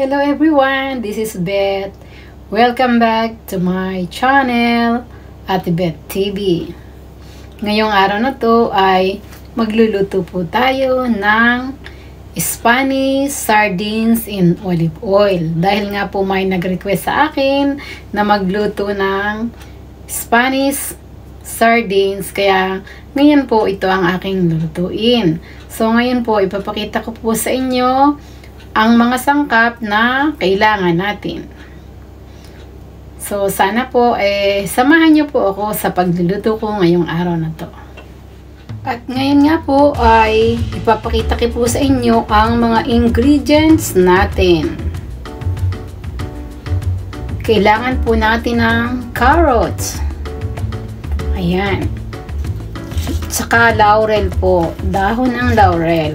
Hello everyone, this is Beth. Welcome back to my channel, Ate Beth TV. Ngayong araw na to ay magluluto po tayo ng Spanish sardines in olive oil. Dahil nga po may nag-request sa akin na magluto ng Spanish sardines, kaya ngayon po ito ang aking lulutuin. So ngayon po ipapakita ko po sa inyo ang mga sangkap na kailangan natin. So sana po samahan niyo po ako sa pagluluto ko ngayong araw na to. At ngayon nga po ay ipapakita ko po sa inyo ang mga ingredients natin. Kailangan po natin ng carrots. Ayan. Saka laurel po, dahon ng laurel.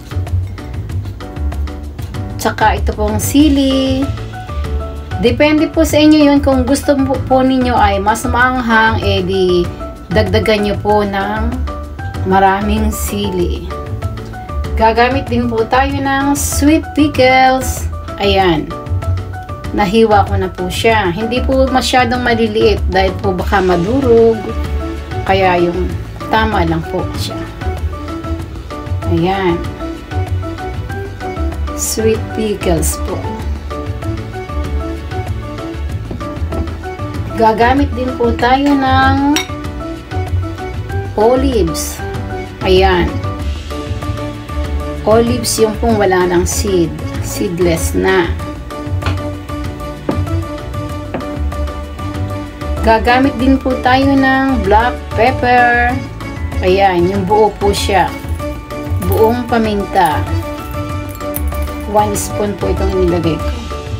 Saka ito pong sili. Depende po sa inyo yun. Kung gusto po ninyo ay mas maanghang, di dagdagan nyo po ng maraming sili. Gagamit din po tayo ng sweet pickles. Ayan. Nahiwa ko na po siya. Hindi po masyadong maliliit dahil po baka madurog. Kaya yung tama lang po siya. Ayan. Sweet pickles po. Gagamit din po tayo ng olives. Ayan. Olives yung pong wala ng seed. Seedless na. Gagamit din po tayo ng black pepper. Ayan, yung buo po siya. Buong paminta. 1 spoon po itong inilagay ko.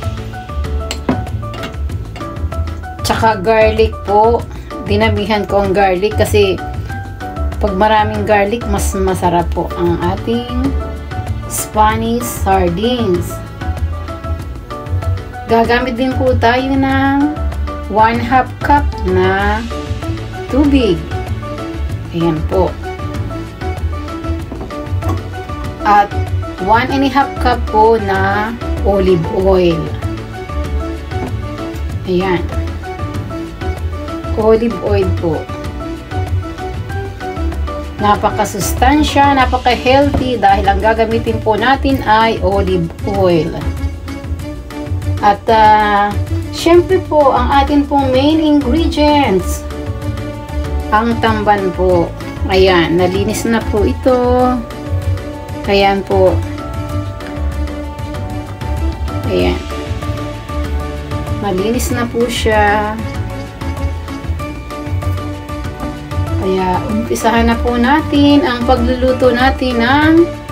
Tsaka garlic po. Dinamihan ko ang garlic kasi pag maraming garlic, mas masarap po ang ating Spanish sardines. Gagamit din po tayo ng 1/2 cup na tubig. Ayan po. At 1/2 cup po na olive oil. Ayan. Olive oil po. Napakasustansya, napaka-healthy dahil ang gagamitin po natin ay olive oil. At syempre po, ang atin pong main ingredients, ang tamban po. Ayan, nalinis na po ito. Ayan po. Ayan. Malinis na po siya. Kaya, umpisahan na po natin ang pagluluto natin ng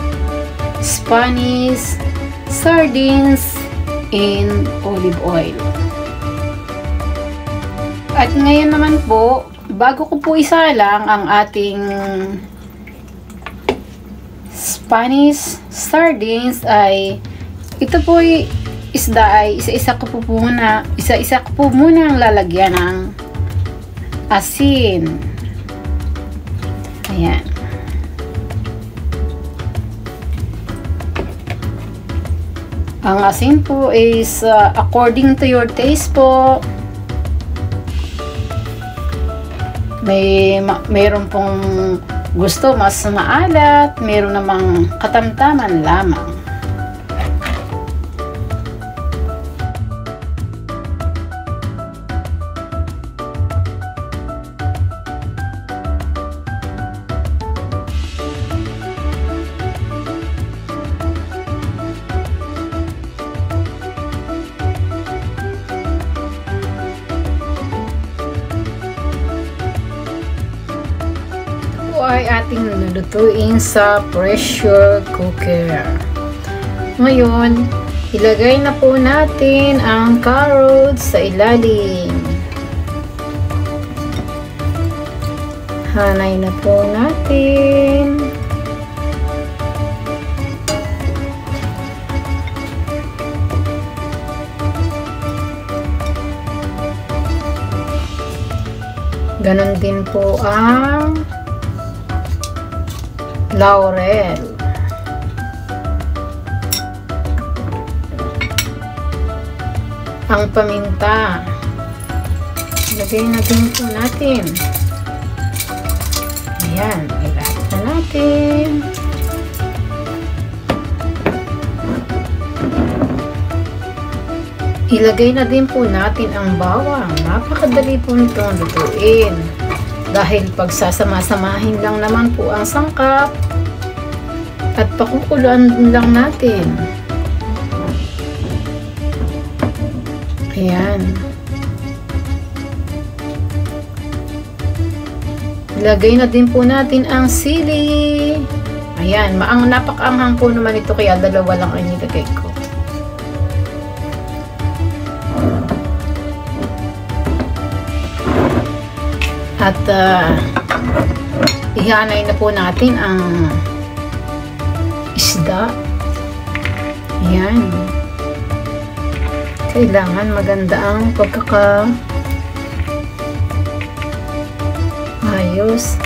Spanish sardines in olive oil. At ngayon naman po, bago ko po isalang ang ating Spanish sardines ay ito po isda ay isa-isa ko po muna ang lalagyan ng asin. Ayan. Ang asin po is according to your taste po. Mayroon pong gusto mas maalat, mayroon namang katamtaman lamang. Ay ating lulutuin sa pressure cooker. Ngayon, ilagay na po natin ang carrots sa ilalim. Hanay na po natin. Ganon din po ang laurel. ang paminta. Ilagay na din po natin. Ayan, ilagay na natin. Ilagay na din po natin ang bawang. Napakadali po nitong lutuin. Dahil pagsasama-samahin lang naman po ang sangkap at pakukuluan lang natin. Ayan. Ilagay na din po natin ang sili. Ayan, napakaanghang po naman ito kaya dalawa lang ang nilagay ko. At ihanay na po natin ang isda. Ayan. Kailangan maganda ang ayos.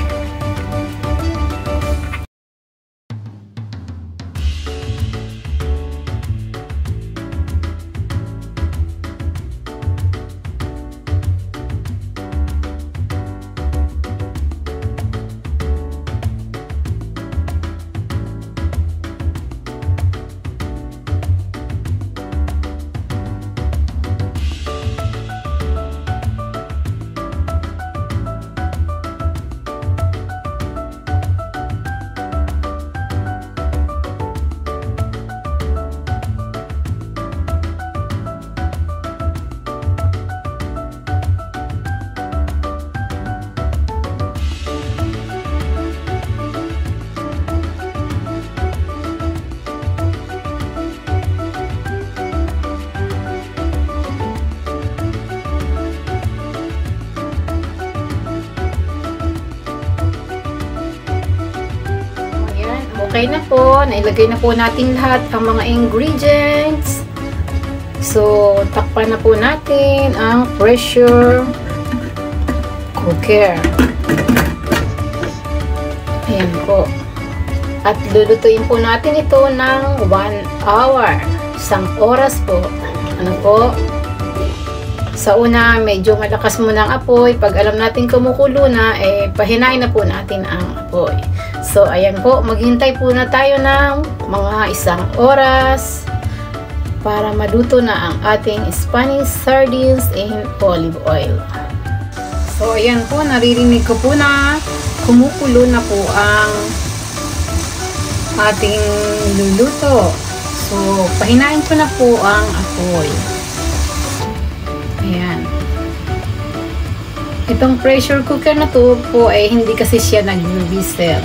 Okay na po. Nailagay na po natin lahat ang mga ingredients. So, takpan na po natin ang pressure cooker. Ayan po. At lulutuin po natin ito ng 1 hour. 1 oras po. Ano po? Sa una, medyo malakas muna ang apoy. Pag alam natin kumukulo na, pahinain na po natin ang apoy. So, ayan po. Maghintay po na tayo ng mga 1 oras para maluto na ang ating Spanish sardines in olive oil. So, ayan po. Naririnig ko po na kumukulo na po ang ating luluto. So, pahinain ko na po ang apoy. Ayan. Itong pressure cooker na to po ay hindi kasi siya nag-whistle.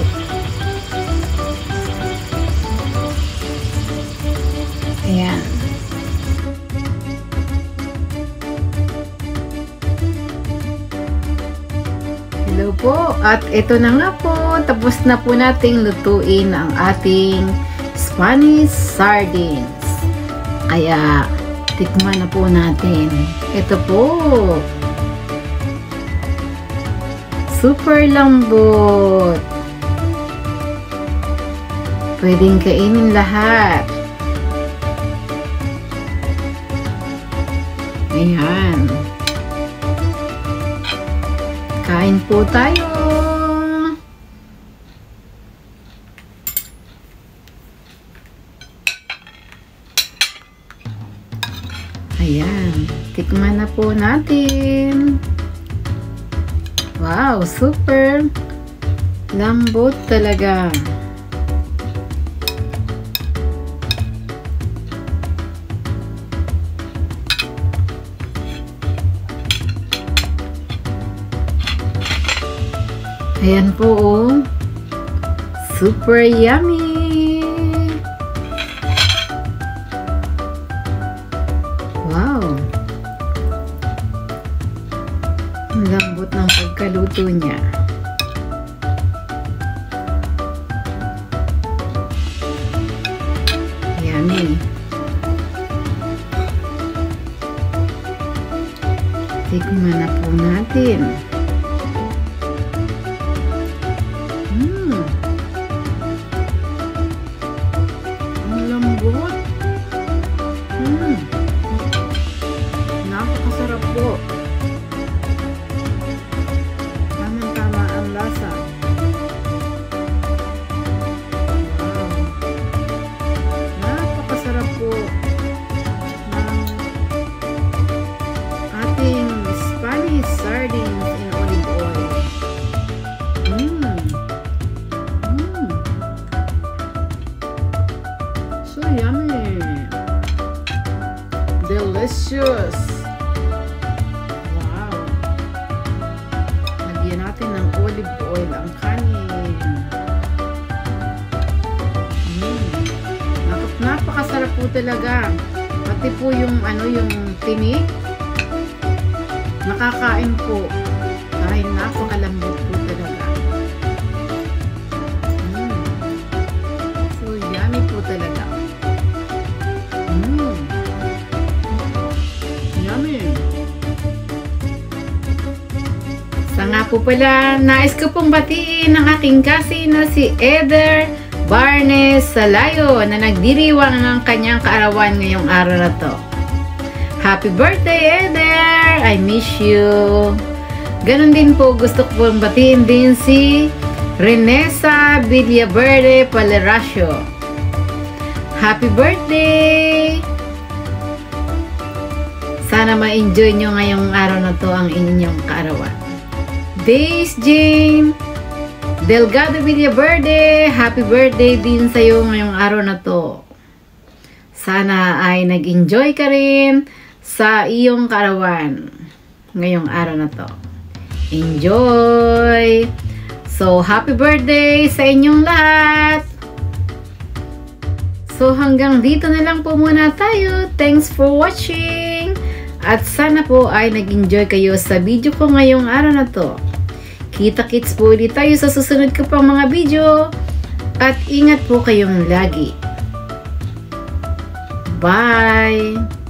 Ayan. Hello po. At ito na nga po. Tapos na po nating lutuin ang ating Spanish sardines. Kaya, tikman na po natin. Ito po. Super lambot. Pwedeng kainin lahat. Ayan. Kain po tayo. Ayan. Tikman na po natin. Wow, super lambot talaga. Ayan po, oh. Super yummy. Wow. Ang lambot ng pagkaluto niya. Yummy. Tikman na po natin. Ang lambot. So yummy! Delicious! Wow! Lagyan natin ng olive oil ang kanin. Napakasarap po talaga. Pati po yung yung tinik. Nakakain po. Dahil napakalambot po talaga. So yummy po talaga. Yummy. Sa nga po pala, nais ko pong batiin ang aking kasi na si Eder Barnes Salayo na nagdiriwang ng kanyang kaarawan ngayong araw na to. Happy birthday, Eder! I miss you! Ganon din po, gusto ko pong batiin din si Renessa Villaverde Paleracio. Happy birthday! Sana ma-enjoy nyo ngayong araw na to ang inyong kaarawan. Days Jane Delgado Villaverde, happy birthday din sa iyo ngayong araw na to. Sana ay nag-enjoy ka rin sa iyong kaarawan ngayong araw na to. Enjoy! So, happy birthday sa inyong lahat! So, hanggang dito na lang po muna tayo. Thanks for watching! At sana po ay nag-enjoy kayo sa video ko ngayong araw na to. Kita-kits po ulit tayo sa susunod ko pang mga video. At ingat po kayong lagi. Bye!